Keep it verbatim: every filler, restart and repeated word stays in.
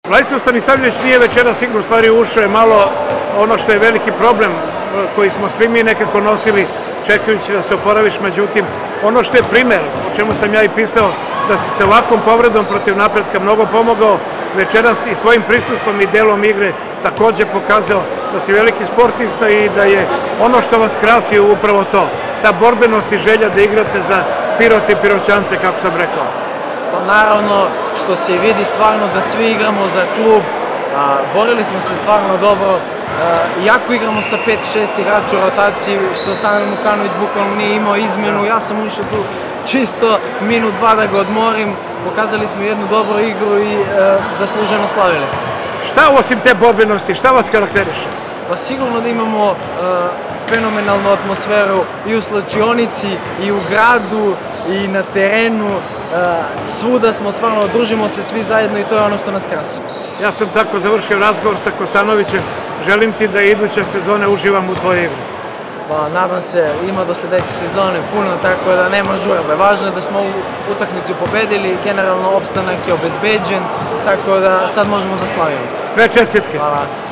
Vladislav Stanisavljević nije večeras igra, u stvari ušao je malo ono što je veliki problem koji smo svi mi nekako nosili čekajući da se oporaviš, međutim ono što je primer, o čemu sam ja i pisao, da si se ovakvom povredom protiv Napretka mnogo pomogao večeras i svojim prisustvom i delom igre takođe pokazao da si veliki sportista i da je ono što vas krasi upravo to, ta borbenost i želja da igrate za Pirot i Piroćance, kako sam rekao. Pa naravno, što se vidi stvarno da svi igramo za klub, borili smo se stvarno dobro, iako igramo sa pet šest igrača u rotaciji, što Sandar Mukanović bukvalno nije imao izmenu, ja sam ušao tu čisto minut, dva da ga odmorim, pokazali smo jednu dobru igru i zasluženo slavili. Šta osim te borbenosti, šta vas karakteriše? Pa sigurno da imamo fenomenalnu atmosferu i u slačionici, i u gradu, i na terenu, svuda smo, stvarno, družimo se svi zajedno i to je ono što nas krasi. Ja sam tako završio razgovor sa Kosanovićem, želim ti da iduće sezone uživam u tvojoj igri. Pa nadam se, ima do sledeće sezone puno, tako da nema žurbe. Važno je da smo utakmicu pobedili, generalno opstanak je obezbeđen, tako da sad možemo da slavimo. Sve čestitke. Hvala.